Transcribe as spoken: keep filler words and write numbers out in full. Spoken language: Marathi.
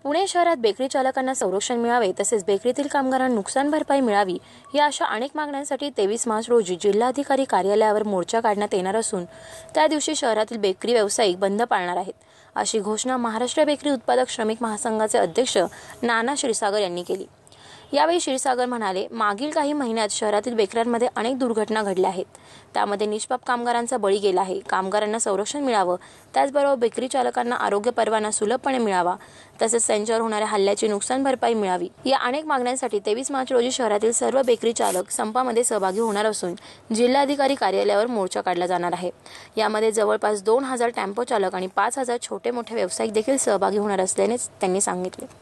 पुणे शहरात बेकरी चालकांना संरक्षण मिळावे तसेच बेकरीतील कामगारांना नुकसान भरपाई मिळावी या अशा अनेक मागण्यांसाठी तेवीस मार्च रोजी जिल्हाधिकारी कार्यालयावर मोर्चा काढण्यात येणार असून त्या दिवशी शहरातील बेकरी व्यावसायिक बंद पाळणार आहेत, अशी घोषणा महाराष्ट्र बेकरी उत्पादक श्रमिक महासंघाचे अध्यक्ष नाना क्षीरसागर यांनी केली। यावेळी क्षीरसागर म्हणाले, मागील काही महिन्यात शहरातील बेकऱ्यांमध्ये अनेक दुर्घटना घडल्या आहेत, त्यामध्ये निष्पाप कामगारांचा बळी गेला आहे। कामगारांना संरक्षण मिळावं, त्याचबरोबर बेकरी चालकांना आरोग्य परवाना सुलभपणे मिळावा, तसेच त्यांच्यावर होणाऱ्या हल्ल्याची नुकसान भरपाई मिळावी या अनेक मागण्यांसाठी तेवीस मार्च रोजी शहरातील सर्व बेकरी चालक संपामध्ये सहभागी होणार असून जिल्हाधिकारी कार्यालयावर मोर्चा काढला जाणार आहे। यामध्ये जवळपास दोन हजार टेम्पो चालक आणि पाच हजार छोटे मोठे व्यावसायिक देखील सहभागी होणार असल्याचे त्यांनी सांगितले।